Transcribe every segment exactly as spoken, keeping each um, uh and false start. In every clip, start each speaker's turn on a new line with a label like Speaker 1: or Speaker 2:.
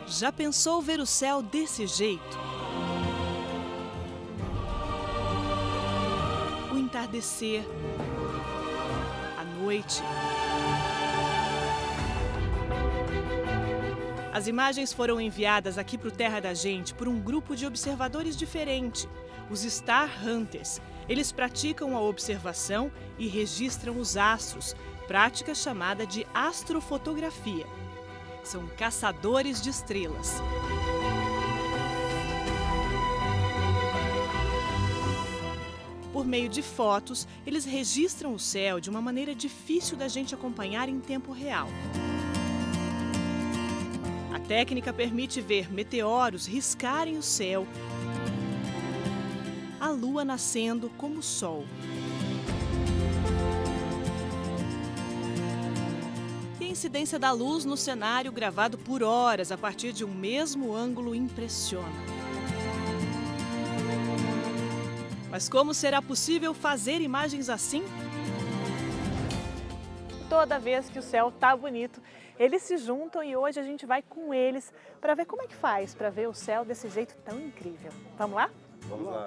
Speaker 1: Já pensou ver o céu desse jeito? O entardecer, a noite. As imagens foram enviadas aqui para o Terra da Gente por um grupo de observadores diferente, os Star Hunters. Eles praticam a observação e registram os astros, prática chamada de astrofotografia. São caçadores de estrelas. Por meio de fotos, eles registram o céu de uma maneira difícil da gente acompanhar em tempo real. A técnica permite ver meteoros riscarem o céu, a lua nascendo como o sol. E a incidência da luz no cenário gravado por horas a partir de um mesmo ângulo impressiona. Mas como será possível fazer imagens assim?
Speaker 2: Toda vez que o céu está bonito, eles se juntam e hoje a gente vai com eles para ver como é que faz para ver o céu desse jeito tão incrível. Vamos lá?
Speaker 3: Vamos lá.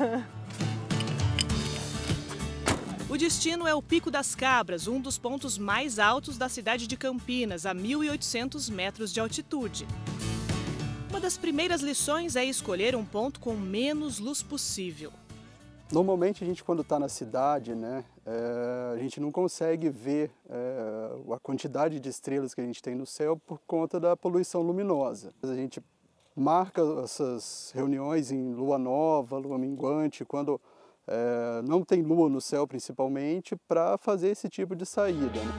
Speaker 1: O destino é o Pico das Cabras, um dos pontos mais altos da cidade de Campinas, a mil e oitocentos metros de altitude. Uma das primeiras lições é escolher um ponto com menos luz possível.
Speaker 3: Normalmente a gente, quando está na cidade, né, é, a gente não consegue ver é, a quantidade de estrelas que a gente tem no céu por conta da poluição luminosa. A gente marca essas reuniões em lua nova, lua minguante, quando é, não tem lua no céu principalmente, para fazer esse tipo de saída, né?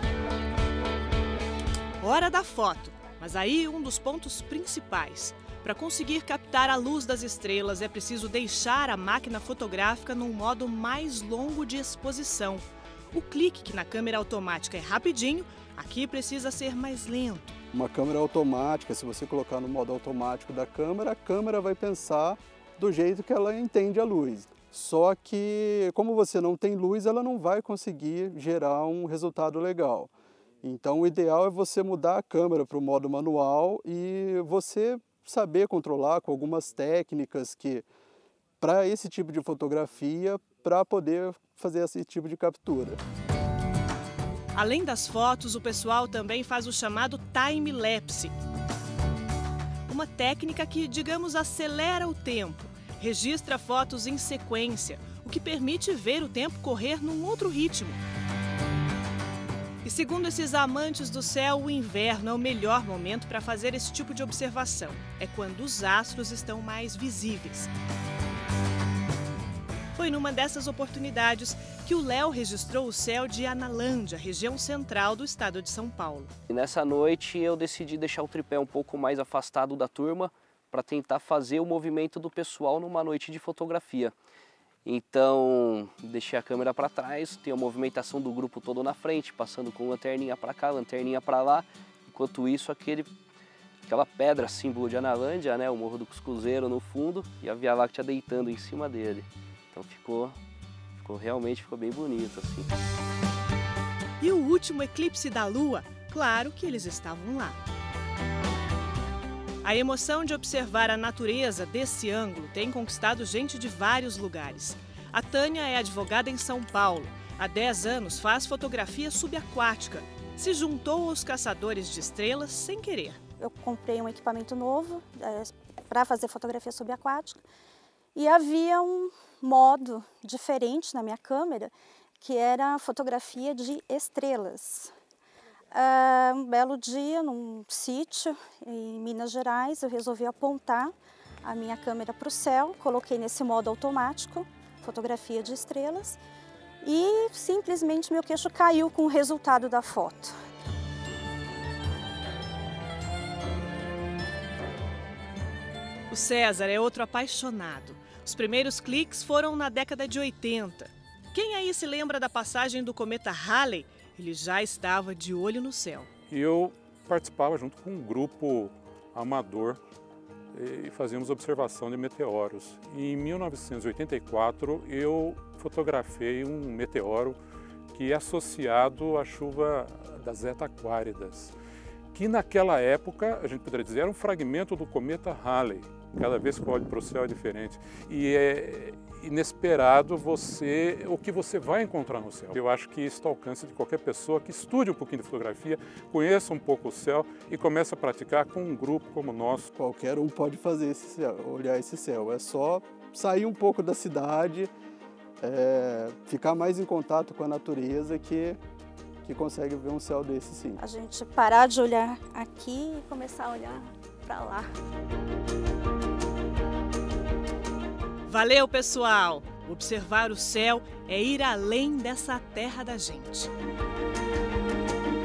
Speaker 1: Hora da foto, mas aí um dos pontos principais. Para conseguir captar a luz das estrelas, é preciso deixar a máquina fotográfica num modo mais longo de exposição. O clique, que na câmera automática é rapidinho, aqui precisa ser mais lento.
Speaker 3: Uma câmera automática, se você colocar no modo automático da câmera, a câmera vai pensar do jeito que ela entende a luz. Só que, como você não tem luz, ela não vai conseguir gerar um resultado legal. Então, o ideal é você mudar a câmera para o modo manual e você saber controlar com algumas técnicas que para esse tipo de fotografia, para poder fazer esse tipo de captura.
Speaker 1: Além das fotos, o pessoal também faz o chamado time-lapse. Uma técnica que, digamos, acelera o tempo, registra fotos em sequência, o que permite ver o tempo correr num outro ritmo. E segundo esses amantes do céu, o inverno é o melhor momento para fazer esse tipo de observação. É quando os astros estão mais visíveis. Foi numa dessas oportunidades que o Léo registrou o céu de Analândia, região central do estado de São Paulo.
Speaker 4: E nessa noite eu decidi deixar o tripé um pouco mais afastado da turma para tentar fazer o movimento do pessoal numa noite de fotografia. Então, deixei a câmera para trás, tem a movimentação do grupo todo na frente, passando com lanterninha para cá, lanterninha para lá. Enquanto isso, aquele, aquela pedra símbolo de Analândia, né, o Morro do Cuscuzeiro no fundo e a Via Láctea deitando em cima dele. Então ficou, ficou realmente ficou bem bonito assim.
Speaker 1: E o último eclipse da Lua? Claro que eles estavam lá. A emoção de observar a natureza desse ângulo tem conquistado gente de vários lugares. A Tânia é advogada em São Paulo. Há dez anos faz fotografia subaquática. Se juntou aos caçadores de estrelas sem querer.
Speaker 5: Eu comprei um equipamento novo é, para fazer fotografia subaquática e havia um modo diferente na minha câmera, que era a fotografia de estrelas. Uh, um belo dia, num sítio em Minas Gerais, eu resolvi apontar a minha câmera para o céu, coloquei nesse modo automático, fotografia de estrelas, e simplesmente meu queixo caiu com o resultado da foto.
Speaker 1: O César é outro apaixonado. Os primeiros cliques foram na década de oitenta. Quem aí se lembra da passagem do cometa Halley? Ele já estava de olho no céu.
Speaker 6: E eu participava junto com um grupo amador e fazíamos observação de meteoros. E em mil novecentos e oitenta e quatro eu fotografei um meteoro que é associado à chuva das Zeta Aquáridas. que naquela época, a gente poderia dizer, era um fragmento do cometa Halley. Cada vez que olha para o céu é diferente. E é inesperado você, o que você vai encontrar no céu. Eu acho que isso está ao alcance de qualquer pessoa que estude um pouquinho de fotografia, conheça um pouco o céu e comece a praticar com um grupo como o nosso.
Speaker 3: Qualquer um pode fazer esse céu, olhar esse céu. É só sair um pouco da cidade, é, ficar mais em contato com a natureza que, que consegue ver um céu desse sim.
Speaker 5: A gente parar de olhar aqui e começar a olhar para lá.
Speaker 1: Valeu, pessoal! Observar o céu é ir além dessa terra da gente.